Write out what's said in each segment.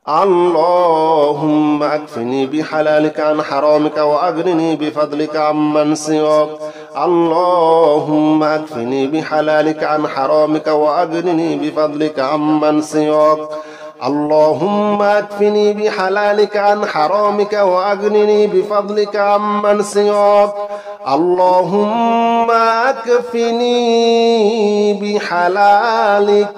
اللهم أكفني بحلالك عن حرامك وأغنني بفضلك عمن سواك. اللهم أكفني بحلالك عن حرامك وأغنني بفضلك عمن سواك. اللهم أكفني بحلالك عن حرامك وأغنني بفضلك عمن سواك. اللهم أكفني بحلالك.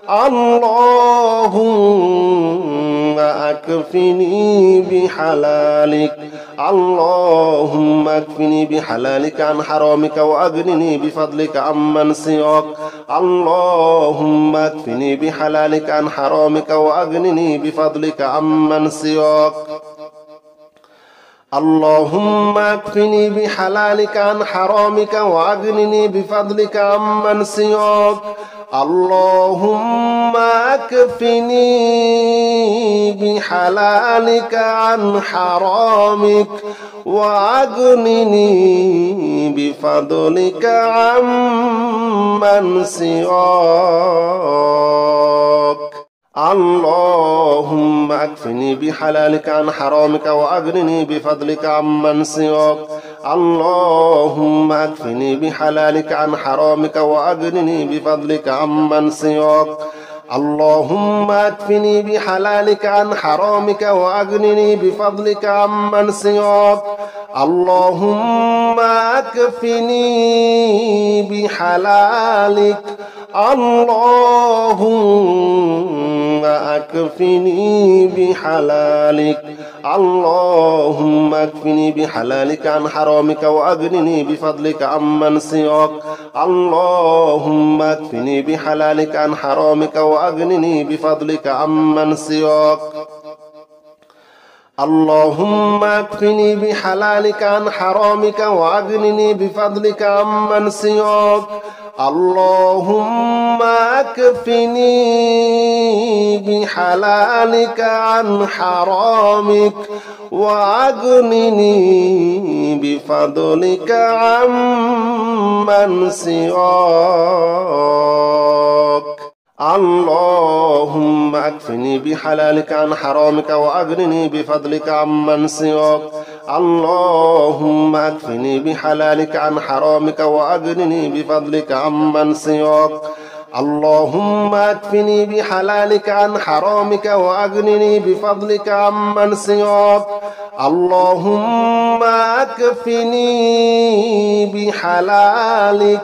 اللهم أكفني بحلالك. اللهم أكفني بحلالك عن حرامك وأغنني بفضلك عمن سواك. اللهم أكفني بحلالك عن حرامك وأغنني بفضلك عمن سواك. اللهم أكفني بحلالك عن حرامك وأغنني بفضلك عمن سواك. اللهم أكفني بحلالك عن حرامك وأغنني بفضلك عمن سواك. اللهم أكفني بحلالك عن حرامك وأغنني بفضلك عمن سواك. اللهم أكفني بحلالك عن حرامك وأغنني بفضلك عمن سواك. اللهم أكفني بحلالك عن حرامك وأغنني بفضلك عمن سواك. اللهم أكفني بحلالك. اللهم أكفني بحلالك. اللهم أكفني بحلالك عن حرامك وأغنني بفضلك عمن سواك. اللهم أكفني بحلالك عن حرامك وأغنني بفضلك عمن سواك. اللهم أكفني بحلالك عن حرامك وأغنني بفضلك عمن سواك. اللهم أكفني بحلالك عن حرامك وأغنني بفضلك عمن سواك. اللهم أكفني بحلالك عن حرامك وأغنني بفضلك عمن سواك. اللهم أكفني بحلالك عن حرامك وأغنني بفضلك عمن سواك. اللهم أكفني بحلالك عن حرامك وأغنني بفضلك عمن سواك. اللهم أكفني بحلالك.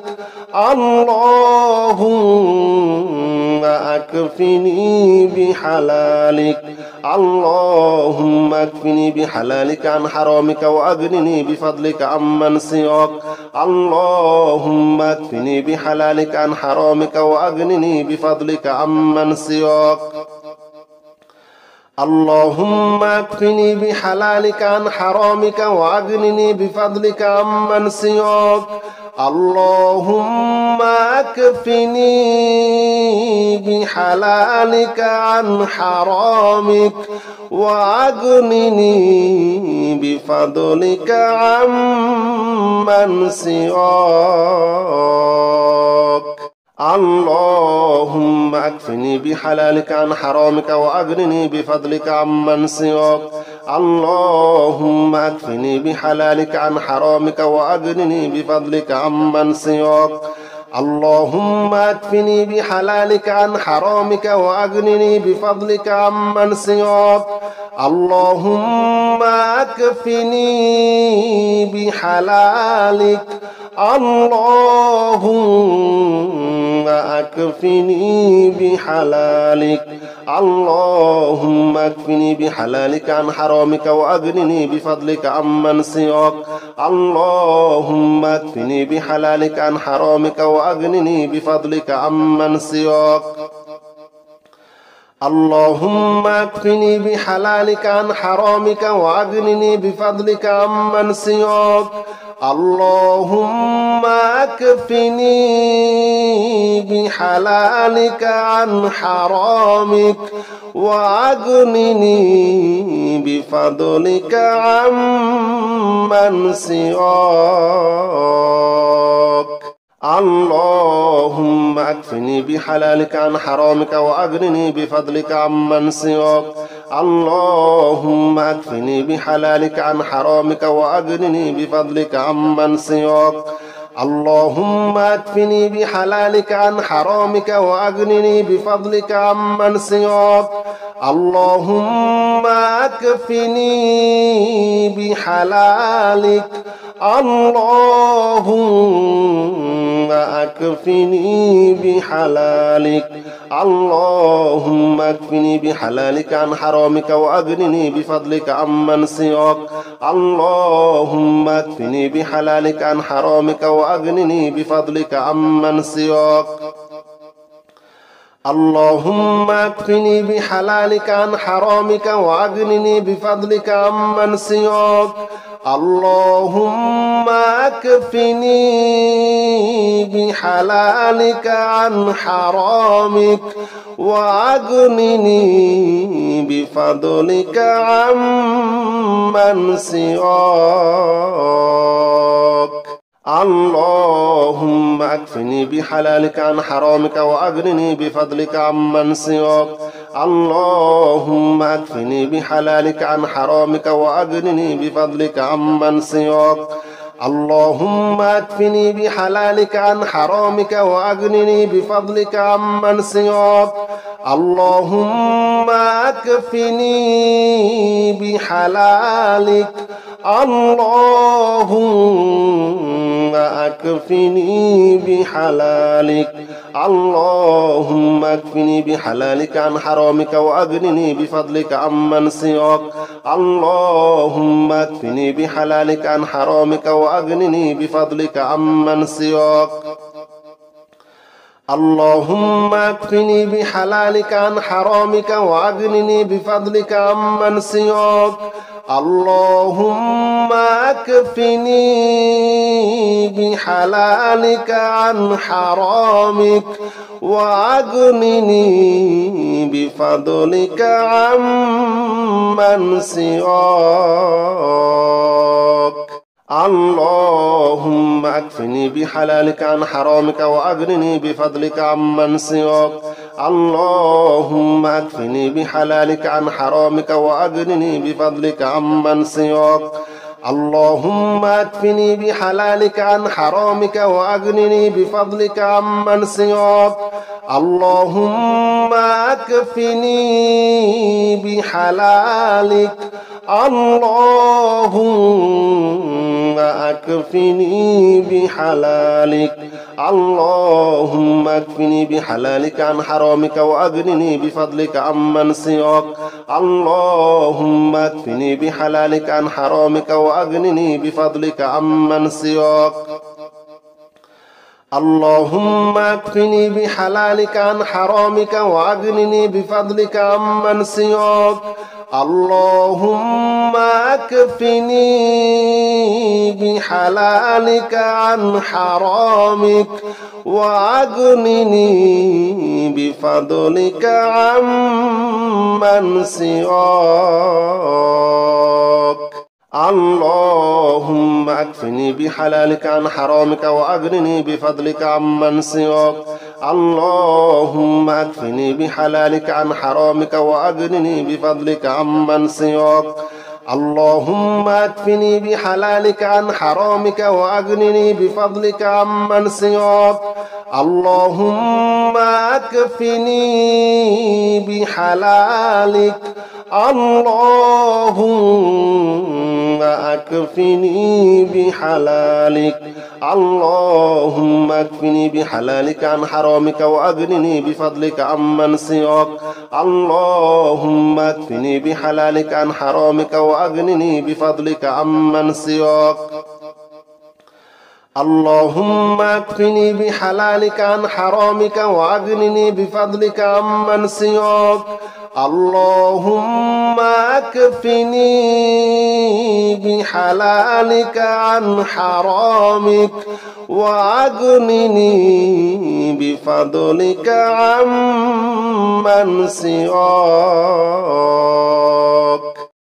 اللهم أكفني بحلالك. اللهم أكفني بحلالك عن حرامك وأغنني بفضلك عمن سواك. اللهم أكفني بحلالك عن حرامك وأغنني بفضلك عمن سواك. اللهم أكفني بحلالك عن حرامك وأغنني بفضلك عمن سواك. اللهم أكفني بحلالك عن حرامك وأغنني بفضلك عمن سواك. اللهم أكفني بحلالك عن حرامك وأغنني بفضلك عمن سواك. اللهم أكفني بحلالك عن حرامك وأغنني بفضلك عمن سواك. اللهم أكفني بحلالك عن حرامك وأغنني بفضلك عمن سواك. اللهم أكفني بحلالك. اللهم أكفني بحلالك. اللهم أكفني بحلالك عن حرامك وأغنني بفضلك عمن سواك. اللهم أكفني بحلالك عن حرامك وأغنني بفضلك عمن سواك. اللهم أكفني بحلالك عن حرامك وأغنني بفضلك عمن سواك. اللهم أكفني بحلالك عن حرامك وأغنني بفضلك عمن سواك. اللهم أكفني بحلالك عن حرامك وأغنني بفضلك عمن سواك. اللهم اكفني بحلالك عن حرامك وأغنني بفضلك عمن سواك اللهم اكفني بحلالك عن حرامك وأغنني بفضلك عمن سواك اللهم اكفني بحلالك اللهم اكفني بحلالك اللهم اكفني بحلالك عن حرامك وأغنني بفضلك عمن سواك اللهم اكفني بحلالك عن حرامك وأغنني بفضلك عمن سواك اللهم اكفني بحلالك عن حرامك وأغنني بفضلك عمن سواك اللهم اكفني بحلالك عن حرامك وأغنني بفضلك عمن سواك اللهم اكفني بحلالك عن حرامك وأغنني بفضلك عمن سواك اللهم اكفني بحلالك عن حرامك وأغنني بفضلك عمن سواك اللهم اكفني بحلالك عن حرامك وأغنني بفضلك عمن سواك اللهم اكفني بحلالك اللهم اكفني بحلالك اللهم اكفني بحلالك عن حرامك وأغنني بفضلك عمن سواك اللهم اكفني بحلالك عن حرامك وأغنني بفضلك عمن سواك اللهم اكفني بحلالك عن حرامك وأغنني بفضلك عمن سواك اللهم اكفني بحلالك عن حرامك وأغنني بفضلك عمن سواك اللهم اكفني بحلالك عن حرامك وأغنني بفضلك عمن سواك اللهم اكفني بحلالك عن حرامك وأغنني بفضلك عمن سواك اللهم اكفني بحلالك عن حرامك وأغنني بفضلك عمن سواك اللهم اكفني بحلالك اللهم اكفني بحلالك اللهم اكفني بحلالك عن حرامك وأغنني بفضلك عمن سواك اللهم اكفني بحلالك عن حرامك وأغنني بفضلك عمن سواك اللهم اكفني بحلالك عن حرامك وأغنني بفضلك عمن سواك اللهم اكفني بحلالك عن حرامك وأغنني بفضلك عمن سواك اللهم اكفني بحلالك عن حرامك وأغنني بفضلك عمن سواك اللهم اكفني بحلالك عن حرامك وأغنني بفضلك عمن سواك اللهم اكفني بحلالك عن حرامك وأغنني بفضلك عمن سواك اللهم اكفني بحلالك اللهم اكفني بحلالك اللهم اكفني بحلالك عن حرامك وأغنني بفضلك عمن سواك اللهم اكفني بحلالك عن حرامك وأغنني بفضلك عمن سواك اللهم اكفني بحلالك عن حرامك وأغنني بفضلك عمن سواك اللهم اكفني بحلالك عن حرامك وأغنني بفضلك عمن سواك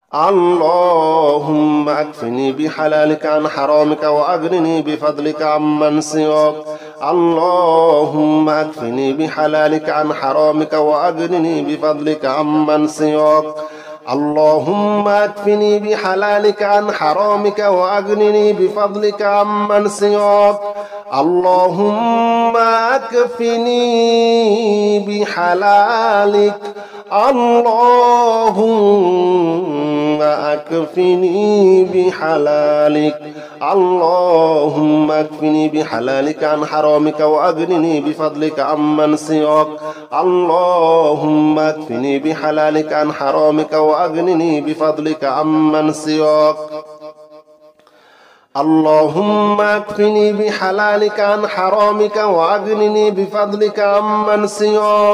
اللهم اكفني بحلالك عن حرامك وأغنني بفضلك عمن سواك اللهم اكفني بحلالك عن حرامك وأغنني بفضلك عمن سواك اللهم اكفني بحلالك عن حرامك وأغنني بفضلك عمن سواك اللهم اكفني بحلالك اللهم اكفني بحلالك اللهم اكفني بحلالك عن حرامك وأغنني بفضلك عمن سواك اللهم اكفني بحلالك عن حرامك وأغنني بفضلك عمن سواك اللهم اكفني بحلالك عن حرامك وأغنني بفضلك عمن سواك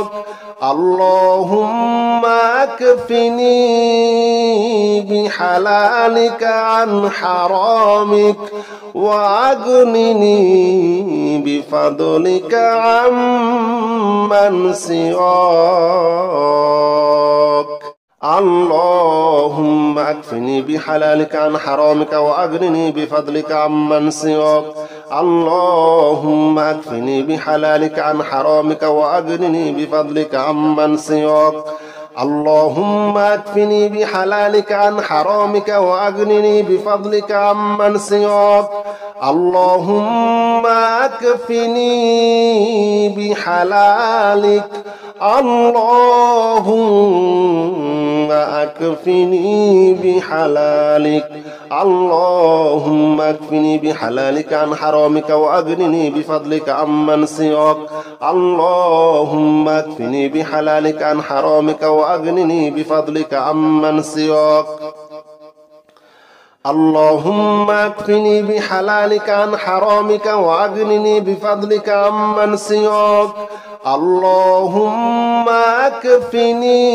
اللهم اكفني بحلالك عن حرامك وأغنني بفضلك عمن سواك اللهم اكفني بحلالك عن حرامك وأغنني بفضلك عمن سواك اللهم اكفني بحلالك عن حرامك وأغنني بفضلك عمن سواك اللهم اكفني بحلالك عن حرامك وأغنني بفضلك عمن سواك اللهم اكفني بحلالك اللهم اكفني بحلالك اللهم اكفني بحلالك عن حرامك وأغنني بفضلك عمن سواك اللهم اكفني بحلالك عن حرامك وأغنني بفضلك عمن سواك اللهم اكفني بحلالك عن حرامك وأغنني بفضلك عمن سواك اللهم اكفني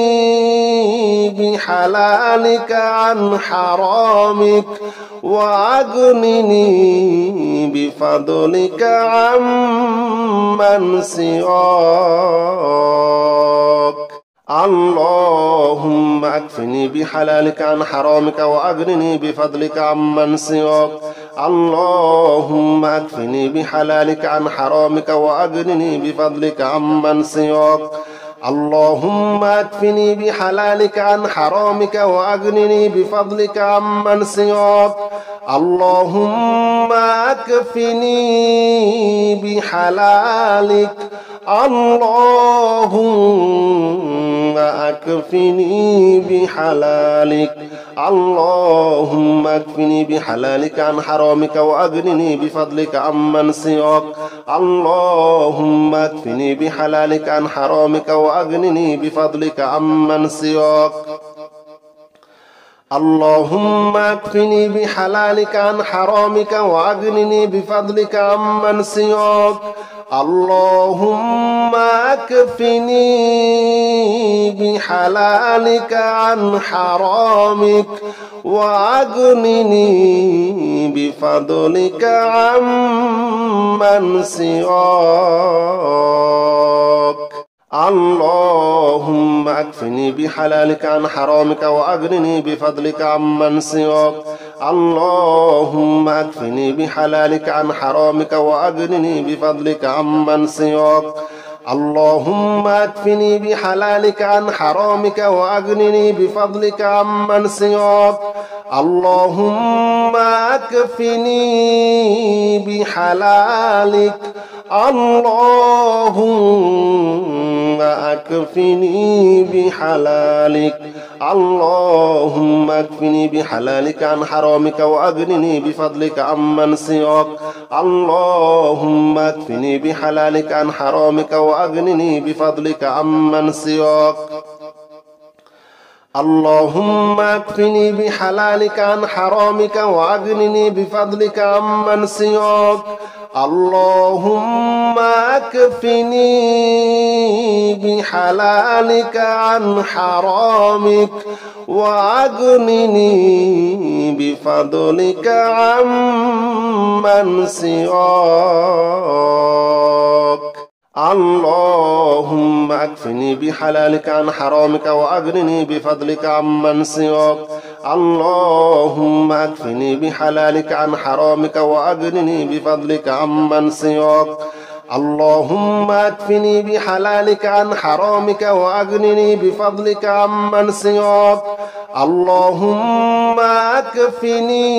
بحلالك عن حرامك وأغنني بفضلك عمن سواك اللهم اكفني بحلالك عن حرامك وأغنني بفضلك عمن سواك اللهم اكفني بحلالك عن حرامك وأغنني بفضلك عمن سواك اللهم اكفني بحلالك عن حرامك وأغنني بفضلك عمن سواك اللهم اكفني بحلالك اللهم اكفني بحلالك اللهم اكفني بحلالك عن حرامك وأغنني بفضلك عمن سواك اللهم اكفني بحلالك عن حرامك وأغنني بفضلك عمن سواك اللهم اكفني بحلالك عن حرامك وأغنني بفضلك عمن سواك اللهم اكفني بحلالك عن حرامك وأغنني بفضلك عمن سواك اللهم اكفني بحلالك عن حرامك وأغنني بفضلك عمن سواك اللهم اكفني بحلالك عن حرامك وأغنني بفضلك عمن سواك اللهم اكفني بحلالك عن حرامك وأغنني بفضلك عمن سواك اللهم اكفني بحلالك اللهم اكفني بحلالك اللهم اكفني بحلالك عن حرامك وأغنني بفضلك عمن سواك اللهم اكفني بحلالك عن حرامك وأغنني بفضلك عمن سواك اللهم اكفني بحلالك عن حرامك وأغنني بفضلك عمن سواك اللهم اكفني بحلالك عن حرامك وأغنني بفضلك عمن سواك اللهم اكفني بحلالك عن حرامك وأغنني بفضلك عمن سواك اللهم اكفني بحلالك عن حرامك وأغنني بفضلك عمن سواك اللهم اكفني بحلالك عن حرامك وأغنني بفضلك عمن سواك اللهم اكفني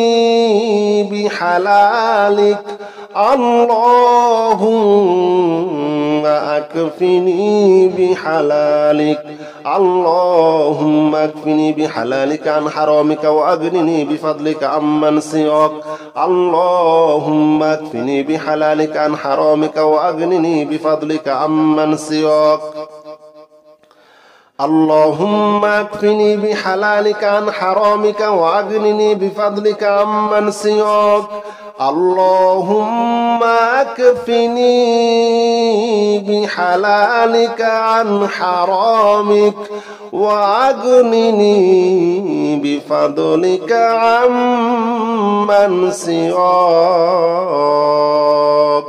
بحلالك اللهم اكفني بحلالك اللهم اكفني بحلالك عن حرامك واغنني بفضلك عمن سواك اللهم اكفني بحلالك عن حرامك واغنني بفضلك عمن سواك اللهم اكفني بحلالك عن حرامك واغنني بفضلك عمن سواك اللهم اكفني بحلالك عن حرامك واغنني بفضلك عمن سواك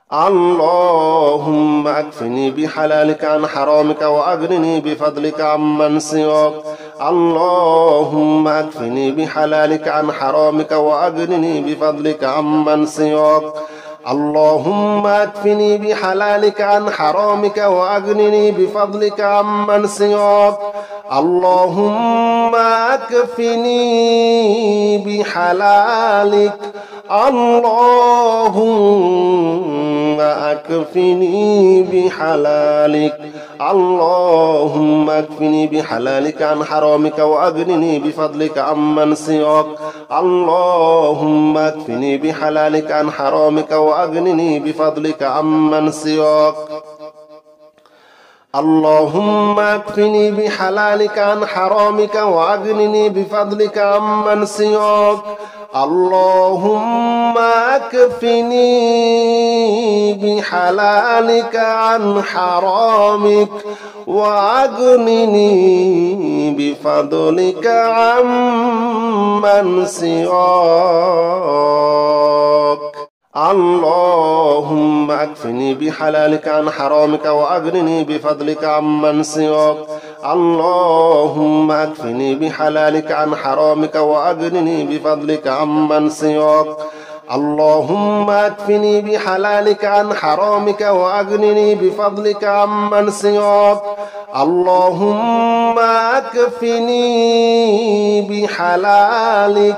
اللهم اكفني بحلالك عن حرامك واغنني بفضلك عمن سواك اللهم اكفني بحلالك عن حرامك واغنني بفضلك عمن سواك اللهم اكفني بحلالك عن حرامك واغنني بفضلك عمن سواك اللهم اكفني بحلالك اللهم اكفني بحلالك اللهم اكفني بحلالك عن حرامك واغنني بفضلك عمن سواك اللهم اكفني بحلالك عن حرامك واغنني بفضلك عمن سواك اللهم اكفني بحلالك عن حرامك واغنني بفضلك عمن سواك اللهم اكفني بحلالك عن حرامك واغنني بفضلك عمن سواك اللهم اكفني بحلالك عن حرامك واغنني بفضلك عمن سواك اللهم اكفني بحلالك عن حرامك واغنني بفضلك عمن سواك اللهم اكفني بحلالك عن حرامك واغنني بفضلك عمن سواك اللهم اكفني بحلالك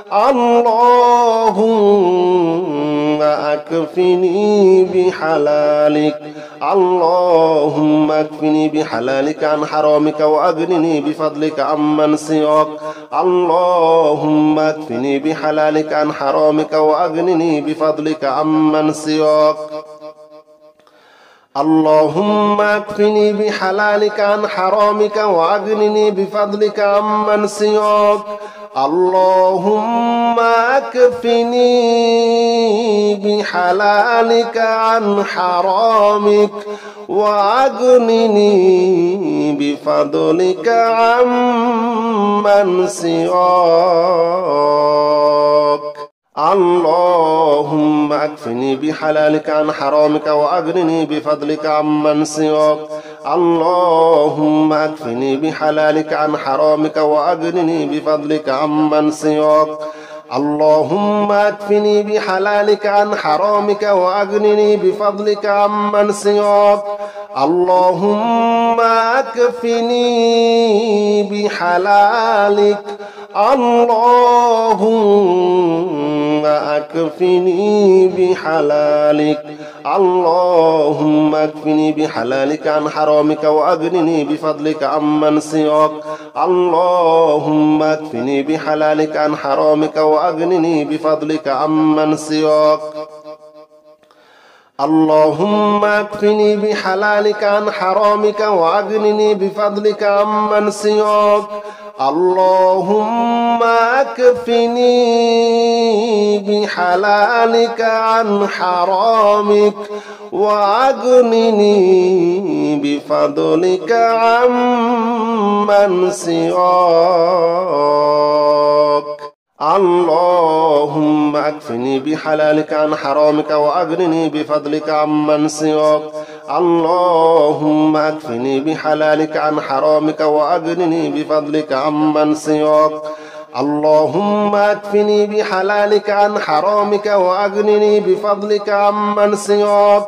اللهم اكفني بحلالك اللهم اكفني بحلالك عن حرامك واغنني بفضلك عمن سواك اللهم اكفني بحلالك عن حرامك واغنني بفضلك عمن سواك اللهم اكفني بحلالك عن حرامك واغنني بفضلك عمن سواك اللهم اكفني بحلالك عن حرامك واغنني بفضلك عمن سواك اللهم اكفني بحلالك عن حرامك واغنني بفضلك عمن سواك اللهم اكفني بحلالك عن حرامك واغنني بفضلك عمن سواك اللهم اكفني بحلالك عن حرامك واغنني بفضلك عمن سواك اللهم اكفني بحلالك اللهم اكفني بحلالك اللهم اكفني بحلالك عن حرامك واغنني بفضلك عمن سواك اللهم اكفني بحلالك عن حرامك واغنني بفضلك عمن سواك اللهم اكفني بحلالك عن حرامك واغنني بفضلك عمن سواك اللهم اكفني بحلالك عن حرامك واغنني بفضلك عمن سواك اللهم اكفني بحلالك عن حرامك واغنني بفضلك عمن سواك اللهم اكفني بحلالك عن حرامك واغنني بفضلك عمن سواك اللهم اكفني بحلالك عن حرامك واغنني بفضلك عمن سواك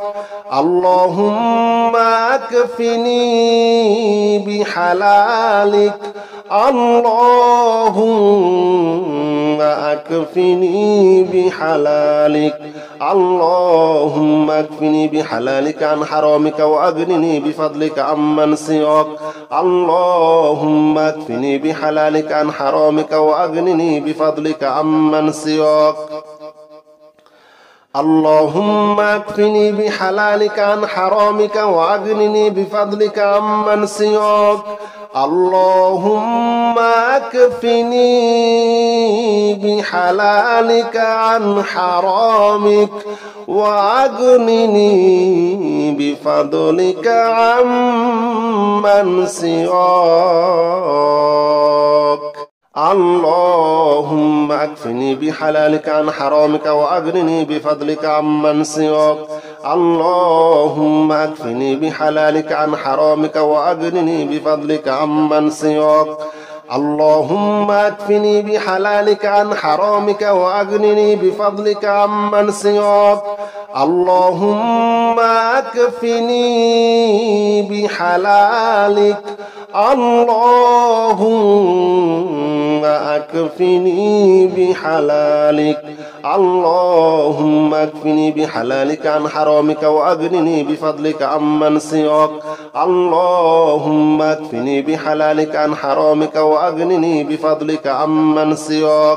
اللهم اكفني بحلالك اللهم أكفني بحلالك اللهم اكفني بحلالك عن حرامك وأغنني بفضلك عمن سواك اللهم اكفني بحلالك عن حرامك وأغنني بفضلك عمن سواك اللهم اكفني بحلالك عن حرامك وأغنني بفضلك عمن سواك اللهم اكفني بحلالك عن حرامك وأغنني بفضلك عمن سواك اللهم اكفني بحلالك عن حرامك وأغنني بفضلك عمن سواك اللهم اكفني بحلالك عن حرامك وأغنني بفضلك عمن سواك اللهم اكفني بحلالك عن حرامك وأغنني بفضلك عمن سواك اللهم اكفني بحلالك اللهم اكفني بحلالك اللهم اكفني بحلالك عن حرامك وأغنني بفضلك عمن سواك اللهم اكفني بحلالك عن حرامك وأغنني بفضلك عمن سواك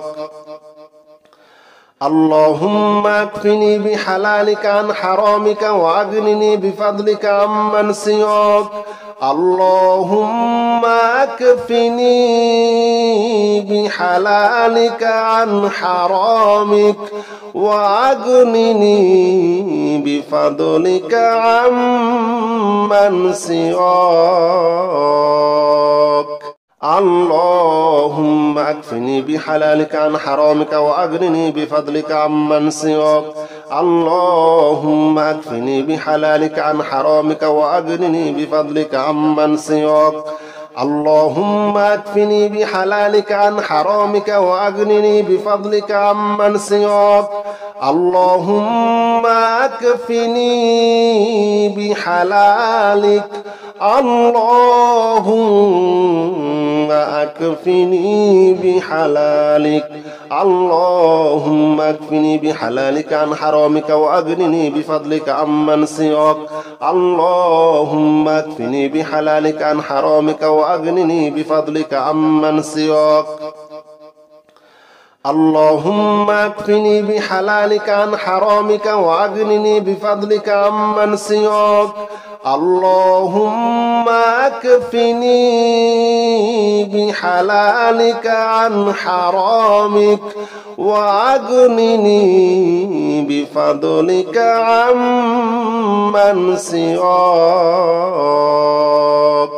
اللهم اكفني بحلالك عن حرامك وأغنني بفضلك عمن سواك اللهم اكفني بحلالك عن حرامك وأغنني بفضلك عمن سواك اللهم اكفني بحلالك عن حرامك وأغنني بفضلك عمن سواك اللهم اكفني بحلالك عن حرامك وأغنني بفضلك عمن سواك اللهم اكفني بحلالك عن حرامك وأغنني بفضلك عمن سواك اللهم اكفني بحلالك اللهم اكفني بحلالك اللهم اكفني بحلالك عن حرامك وأغنني بفضلك عمن سواك اللهم اكفني بحلالك عن حرامك وأغنني بفضلك عمن سواك اللهم اكفني بحلالك عن حرامك وأغنني بفضلك عمن سواك اللهم اكفني بحلالك عن حرامك وأغنني بفضلك عمن سواك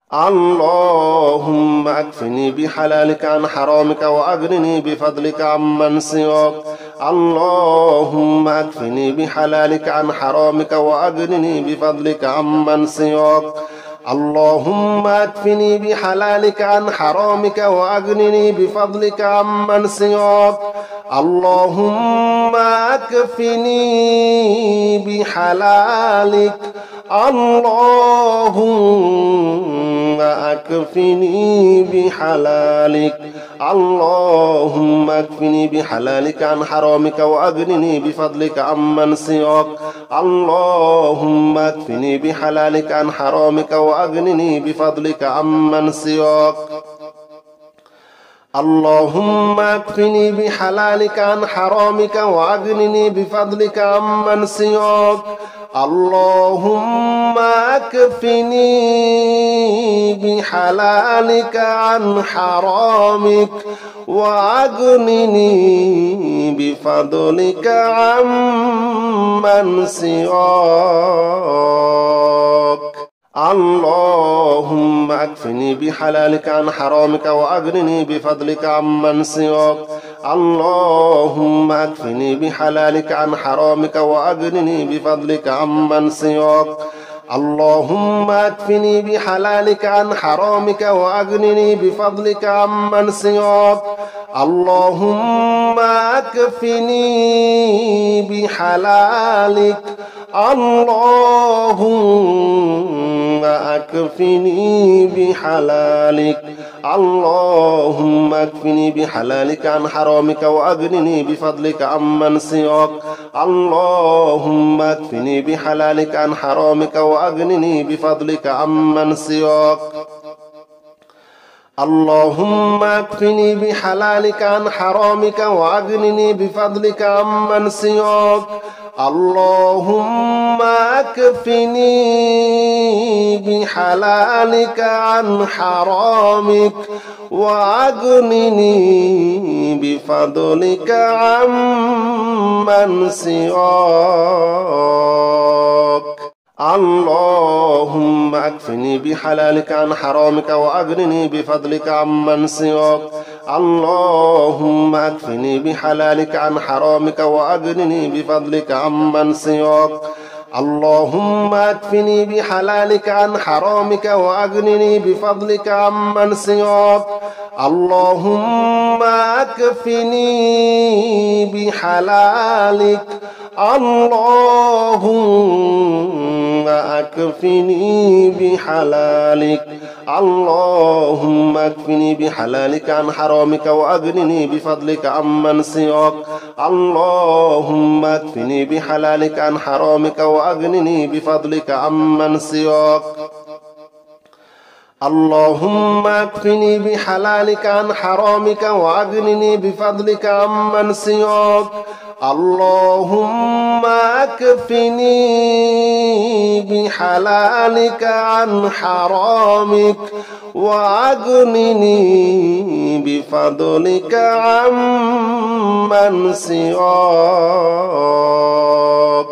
اللهم اكفني بحلالك عن حرامك وأغنني بفضلك عمن سواك اللهم اكفني بحلالك عن حرامك وأغنني بفضلك عمن سواك اللهم اكفني بحلالك عن حرامك وأغنني بفضلك عمن سواك اللهم اكفني بحلالك اللهم اكفني بحلالك اللهم اكفني بحلالك عن حرامك وأغنني بفضلك عمن سواك اللهم اكفني بحلالك عن حرامك وأغنني بفضلك عمن سواك اللهم اكفني بحلالك عن حرامك وأغنني بفضلك عمن سواك اللهم اكفني بحلالك عن حرامك وأغنني بفضلك عمن سواك اللهم اكفني بحلالك عن حرامك وأغنني بفضلك عمن سواك اللهم اكفني بحلالك عن حرامك وأغنني بفضلك عمن سواك اللهم اكفني بحلالك عن حرامك وأغنني بفضلك عمن سواك اللهم اكفني بحلالك اللهم اكفني بحلالك اللهم اكفني بحلالك عن حرامك وأغنني بفضلك عمن سواك اللهم اكفني بحلالك عن حرامك وأغنني بفضلك عمن سواك اللهم اكفني بحلالك عن حرامك وأغنني بفضلك عمن سواك اللهم اكفني بحلالك عن حرامك وأغنني بفضلك عمن سواك اللهم اكفني بحلالك عن حرامك وأغنني بفضلك عمن سواك اللهم اكفني بحلالك عن حرامك وأغنني بفضلك عمن سواك اللهم اكفني بحلالك عن حرامك وأغنني بفضلك عمن سواك اللهم اكفني بحلالك اللهم اكفني بحلالك اللهم اكفني بحلالك عن حرامك وأغنني بفضلك عمن سواك اللهم اكفني بحلالك عن حرامك وأغنني بفضلك عمن سواك اللهم اكفني بحلالك عن حرامك وأغنني بفضلك عمن سواك اللهم اكفني بحلالك عن حرامك وأغنني بفضلك عمن سواك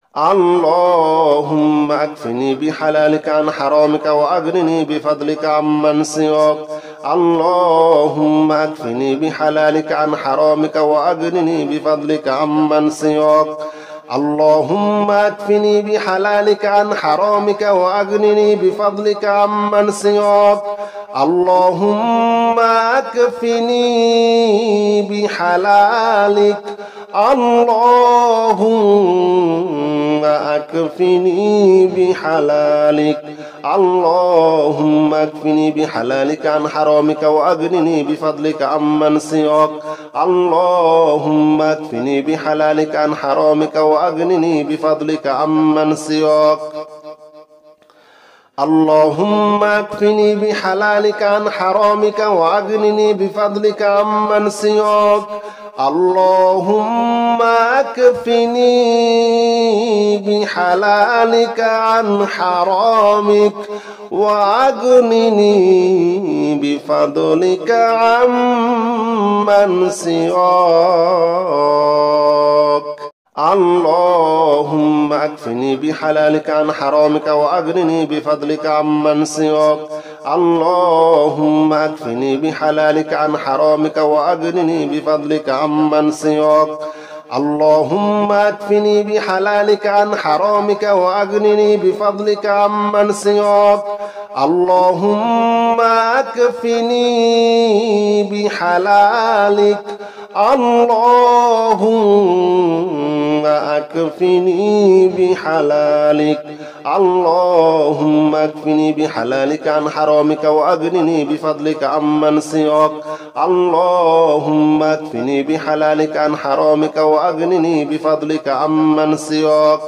اللهم اكفني بحلالك عن حرامك وأغنني بفضلك عمن سواك اللهم اكفني بحلالك عن حرامك وأغنني بفضلك عمن سواك اللهم اكفني بحلالك عن حرامك وأغنني بفضلك عمن سواك اللهم اكفني بحلالك اللهم اكفني بحلالك اللهم اكفني بحلالك عن حرامك وأغنني بفضلك عمن سواك اللهم اكفني بحلالك عن حرامك وأغنني بفضلك عمن سواك اللهم اكفني بحلالك عن حرامك وأغنني بفضلك عمن سواك اللهم اكفني بحلالك عن حرامك وأغنني بفضلك عمن سواك اللهم اكفني بحلالك عن حرامك وأغنني بفضلك عمن سواك اللهم اكفني بحلالك عن حرامك وأغنني بفضلك عمن سواك اللهم اكفني بحلالك عن حرامك وأغنني بفضلك عمن سواك اللهم اكفني بحلالك اللهم اكفني بحلالك اللهم اكفني بحلالك عن حرامك وأغنني بفضلك عمن سواك اللهم اكفني بحلالك عن حرامك وأغنني بفضلك عمن سواك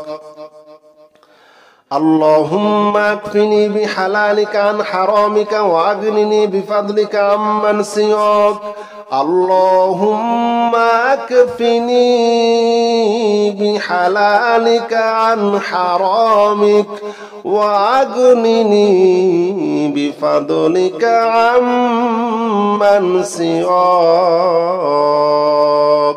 اللهم اكفني بحلالك عن حرامك وأغنني بفضلك عمن سواك اللهم اكفني بحلالك عن حرامك وأغنني بفضلك عمن سواك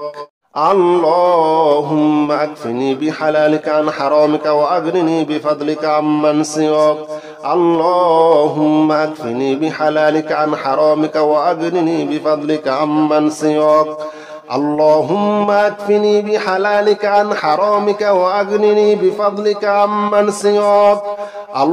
اللهم اكفني بحلالك عن حرامك وأغنني بفضلك عمن سواك اللهم اكفني بحلالك عن حرامك وأغنني بفضلك عمن سواك اللهم اكفني بحلالك عن حرامك وأغنني بفضلك عمن سواك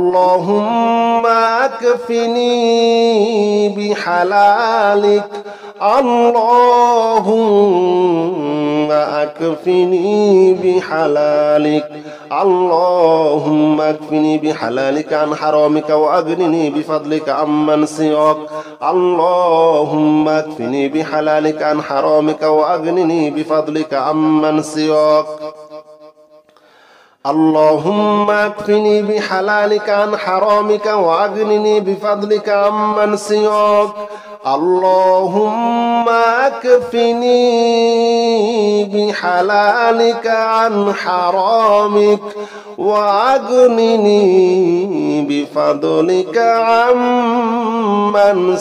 اللهم اكفني بحلالك اللهم أكفني بحلالك اللهم اكفني بحلالك عن حرامك وأغنني بفضلك عمن سواك اللهم اكفني بحلالك عن حرامك وأغنني بفضلك عمن سواك اللهم اكفني بحلالك عن حرامك وأغنني بفضلك عمن سواك اللهم اكفني بحلالك عن حرامك وأغنني بفضلك عمن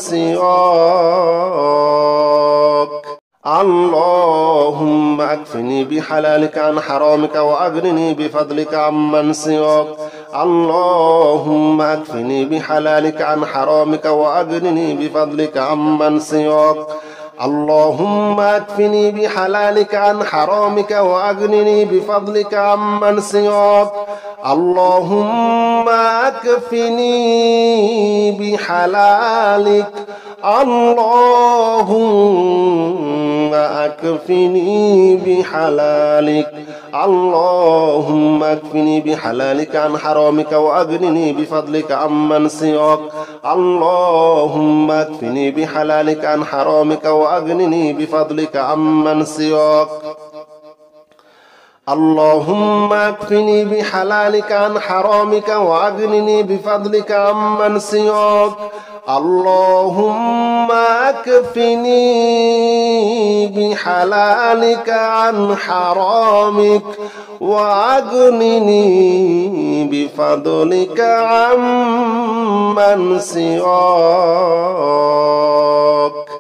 سواك اللهم اكفني بحلالك عن حرامك وأغنني بفضلك عمن سواك اللهم اكفني بحلالك عن حرامك وأغنني بفضلك عمن سواك اللهم اكفني بحلالك عن حرامك وأغنني بفضلك عمن سواك اللهم اكفني بحلالك اللهم اكفني بحلالك اللهم اكفني بحلالك عن حرامك وأغنني بفضلك عمن سواك اللهم اكفني بحلالك عن حرامك وأغنني بفضلك عمن سواك اللهم اكفني بحلالك عن حرامك وأغنني بفضلك عمن سواك اللهم اكفني بحلالك عن حرامك وأغنني بفضلك عمن سواك